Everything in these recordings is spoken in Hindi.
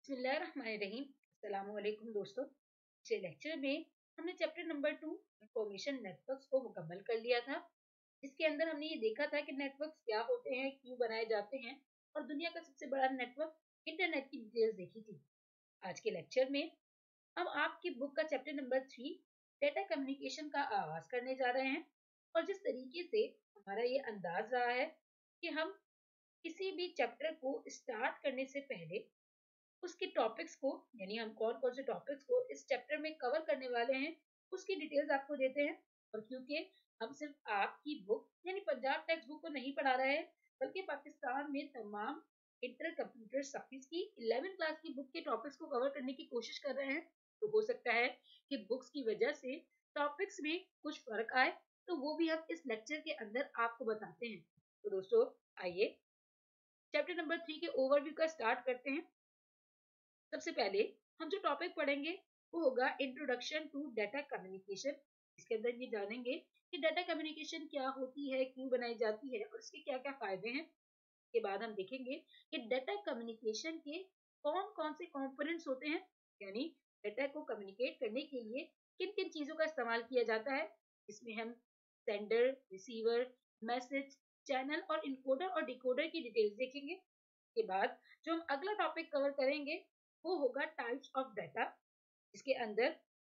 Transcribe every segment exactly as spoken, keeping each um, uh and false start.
बिस्मिल्लाहिर्रहमानिर्रहीम। अस्सलाम वालेकुम दोस्तों। पिछले लेक्चर में हमने chapter number two information networks को मुकम्मल कर लिया था, जिसके अंदर हमने ये देखा था कि नेटवर्क्स क्या होते हैं, क्यों बनाए जाते हैं और दुनिया का सबसे बड़ा नेटवर्क इंटरनेट की डिटेल्स देखी थी। आज के लेक्चर में हम आपकी बुक का chapter number three data communication का आगाज करने जा रहे हैं। और जिस तरीके से हमारा ये अंदाज रहा है कि हम किसी भी चैप्टर को स्टार्ट करने से पहले उसके टॉपिक्स को, यानी हम कौन कौन से टॉपिक्स को इस चैप्टर में कवर करने वाले हैं, उसकी डिटेल्स आपको देते हैं। और क्योंकि हम सिर्फ आपकी बुक यानी पंजाब टेक्स्ट बुक को नहीं पढ़ा रहे हैं, बल्कि पाकिस्तान में तमाम इंटर कंप्यूटर साइंस की इलेवेंथ क्लास की बुक के टॉपिक्स को कवर करने की कोशिश कर रहे हैं, तो हो सकता है कि बुक्स की वजह से टॉपिक्स में कुछ फर्क आए, तो वो भी हम इस लेक्चर के अंदर आपको बताते हैं। तो दोस्तों आइए चैप्टर नंबर थ्री के ओवरव्यू का स्टार्ट करते हैं। सबसे पहले हम जो टॉपिक पढ़ेंगे वो होगा इंट्रोडक्शन टू डाटा कम्युनिकेशन। इसके अंदर ये जानेंगे कि डाटा कम्युनिकेशन क्या होती है, क्यों बनाई जाती है और इसके क्या क्या फायदे हैं। के बाद हम देखेंगे कि डाटा कम्युनिकेशन के कौन कौन से कंपोनेंट्स होते हैं, यानी डाटा को कम्युनिकेट करने के लिए किन किन चीजों का इस्तेमाल किया जाता है। इसमें हम सेंडर, रिसीवर, मैसेज, चैनल और इनकोडर और डिकोडर की डिटेल्स देखेंगे। के बाद जो हम अगला टॉपिक कवर करेंगे वो होगा टाइप्स ऑफ डाटा, जिसके अंदर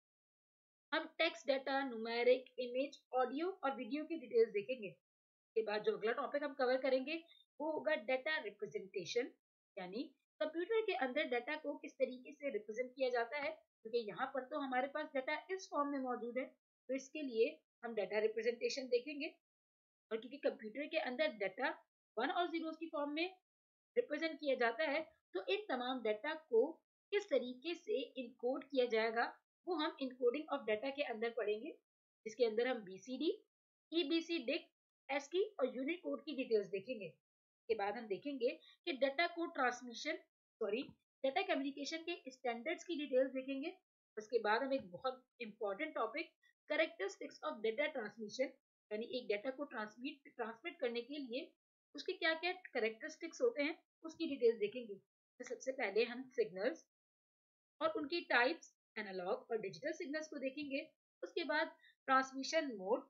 हम text data, numeric, image, audio और वीडियो की डिटेल्स देखेंगे। के बाद जो अगला टॉपिक हम कवर करेंगे वो होगा डाटा रिप्रेजेंटेशन, यानी कंप्यूटर के अंदर डाटा को किस तरीके से रिप्रेजेंट किया जाता है, क्योंकि यहाँ पर तो हमारे पास डाटा इस फॉर्म में मौजूद है, तो इसके लिए हम डाटा रिप्रेजेंटेशन देखेंगे। और क्योंकि कंप्यूटर के अंदर डाटा वन और जीरो की फॉर्म में रिप्रेजेंट किया जाता है, तो इन तमाम डाटा को किस तरीके से इनकोड किया जाएगा वो हम इनकोडिंग ऑफ डाटा के अंदर पढ़ेंगे, जिसके अंदर हम बीसीडी, ईबीसी, डिक, एस्की और यूनिकोड की डिटेल्स देखेंगे। के बाद हम देखेंगे कि डाटा को ट्रांसमिशन सॉरी डाटा कम्युनिकेशन के स्टैंडर्ड्स की डिटेल्स देखेंगे। उसके बाद हम एक बहुत important topic characteristics of data transmission, यानी एक डाटा को ट्रांसमिट ट्रांसमिट करने के लिए उसके क्या क्या कैरेक्टरिस्टिक्स होते हैं उसकी डिटेल्स देखेंगे। तो सबसे पहले हम सिग्नल्स और उनकी टाइप्स, एनालॉग और डिजिटल सिग्नल्स को देखेंगे। उसके बाद ट्रांसमिशन मोड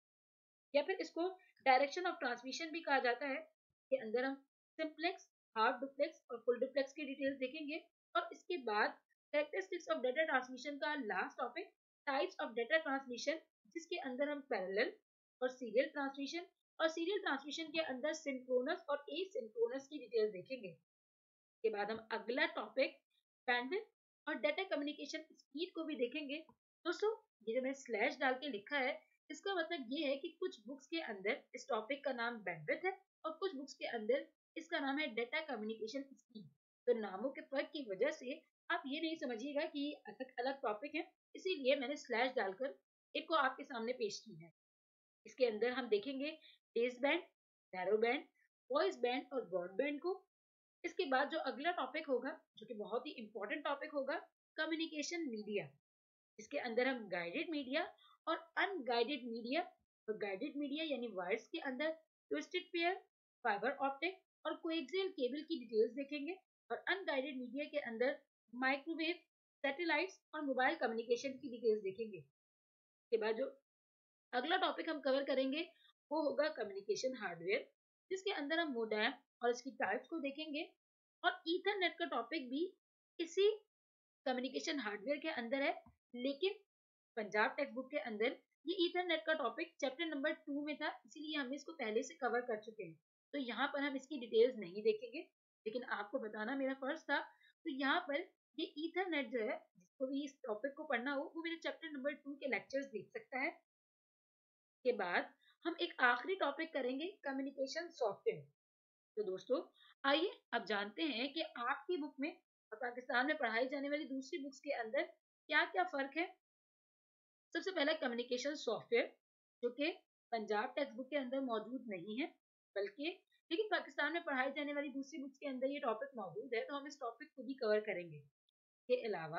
या फिर इसको डायरेक्शन ऑफ ट्रांसमिशन भी कहा जाता है, के अंदर हम सिंप्लेक्स, हाफ डुप्लेक्स और फुल डुप्लेक्स की डिटेल्स देखेंगे। और इसके बाद कैरेक्टरिस्टिक्स ऑफ डाटा ट्रांसमिशन का last topic types of data transmission, जिसके अंदर हम पैरेलल और सीरियल ट्रांसमिशन और सीरियल ट्रांसमिशन के अंदर सिंक्रोनस और एसिंक्रोनस की डिटेल्स देखेंगे। के बाद हम अगला टॉपिक बैंडविड्थ और डाटा कम्युनिकेशन स्पीड को भी देखेंगे। दोस्तों ये जो मैंने स्लैश डाल के लिखा है, इसका मतलब ये है कि कुछ बुक्स के अंदर इस टॉपिक का नाम बैंडविड्थ है और कुछ बुक्स के अंदर इसका नाम है डाटा कम्युनिकेशन स्पीड। तो नामों के फर्क की वजह से आप ये नहीं समझिएगा कि अलग अलग टॉपिक है, इसीलिए मैंने स्लैश डालकर इनको आपके सामने पेश की है। इसके अंदर हम देखेंगे base band, narrow band, voice band और ब्रॉडबैंड को। इसके बाद जो अगला टॉपिक होगा जो कि बहुत ही इंपॉर्टेंट टॉपिक होगा कम्युनिकेशन मीडिया, इसके अंदर हम गाइडेड मीडिया और अनगाइडेड मीडिया और गाइडेड मीडिया यानी वायर्स के अंदर ट्विस्टेड पेयर, फाइबर ऑप्टिक और कोएक्सियल केबल की डिटेल्स देखेंगे। और अनगाइडेड मीडिया के अंदर माइक्रोवेव, सैटेलाइट्स और मोबाइल कम्युनिकेशन की डिटेल्स देखेंगे। इसके बाद जो अगला टॉपिक हम कवर करेंगे वो होगा कम्युनिकेशन हार्डवेयर, जिसके अंदर हम मोडेम और इसकी टाइप्स को देखेंगे। और ईथरनेट का टॉपिक भी इसी कम्युनिकेशन हार्डवेयर के अंदर है, लेकिन पंजाब टेक्स्ट बुक के अंदर ये ईथरनेट का टॉपिक चैप्टर नंबर टू में था, इसीलिए हम इसको पहले से कवर कर चुके हैं, तो यहाँ पर हम इसकी डिटेल्स नहीं देखेंगे, लेकिन आपको बताना मेरा फर्ज था। तो यहाँ पर ये ईथरनेट जो है, जिसको भी इस टॉपिक को पढ़ना हो वो मेरे चैप्टर नंबर टू के लेक्चर्स देख सकता है। के बाद हम एक आखिरी टॉपिक करेंगे कम्युनिकेशन सॉफ्टवेयर। तो दोस्तों आइए अब जानते हैं कि आपकी बुक में और पाकिस्तान में पढ़ाई जाने वाली दूसरी बुक्स के अंदर क्या क्या फर्क है। सबसे पहला कम्युनिकेशन सॉफ्टवेयर, जो कि पंजाब टेक्स्ट बुक के अंदर मौजूद नहीं है, बल्कि लेकिन पाकिस्तान में पढ़ाई जाने वाली दूसरी बुक्स के अंदर ये टॉपिक मौजूद है, तो हम इस टॉपिक को भी कवर करेंगे। के अलावा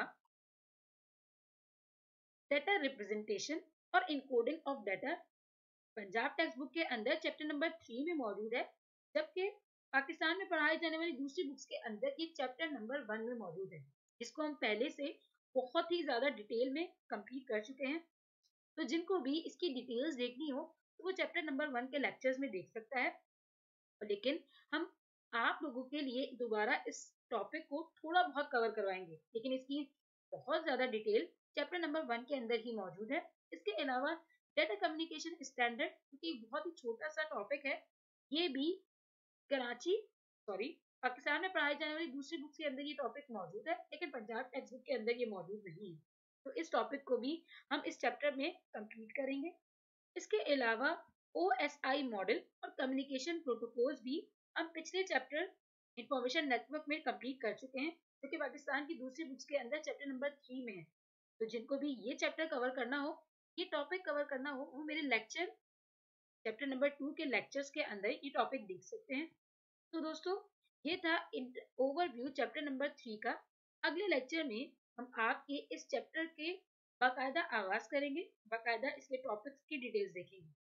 डाटा रिप्रेजेंटेशन और encoding of data Punjab text book के अंदर चैप्टर नंबर थ्री में मौजूद है, जबकि पाकिस्तान में पढ़ाई जाने वाली दूसरी बुक्स के अंदर ये चैप्टर नंबर वन में मौजूद है, जिसको हम पहले से बहुत ही ज्यादा डिटेल में कंप्लीट कर चुके हैं। तो जिनको भी इसकी डिटेल्स देखनी हो तो वो चैप्टर नंबर वन के लेक्चर्स में देख सकता है। लेकिन हम आप लोगों के लिए दोबारा इस टॉपिक को थोड़ा बहुत कवर करवाएंगे, लेकिन इसकी बहुत ज्यादा डिटेल चैप्टर नंबर वन के अंदर ही मौजूद है। इसके अलावा डाटा कम्युनिकेशन स्टैंडर्ड, क्योंकि बहुत ही छोटा सा टॉपिक है, ये भी कराची सॉरी पाकिस्तान में पढ़ाई जाने वाली दूसरी बुक के अंदर ये टॉपिक मौजूद है, लेकिन पंजाब टेक्स्ट बुक के अंदर ये मौजूद नहीं है। तो इस टॉपिक को भी हम इस चैप्टर में कंप्लीट करेंगे। इसके अलावा ओ एस आई मॉडल और कम्युनिकेशन प्रोटोकॉल्स भी हम पिछले चैप्टर इंफॉर्मेशन नेटवर्क में कंप्लीट कर चुके हैं, जो कि पाकिस्तान की दूसरी बुक्स के अंदर चैप्टर नंबर थ्री में है। तो जिनको भी ये चैप्टर कवर करना हो, ये टॉपिक कवर करना हो, वो मेरे लेक्चर चैप्टर नंबर टू के लेक्चर्स के अंदर ये टॉपिक देख सकते हैं। तो दोस्तों, ये था ओवरव्यू चैप्टर नंबर थ्री का। अगले लेक्चर में हम आपके इस चैप्टर के बाकायदा आगाज करेंगे, बाकायदा इसके टॉपिक्स की डिटेल्स देखेंगे।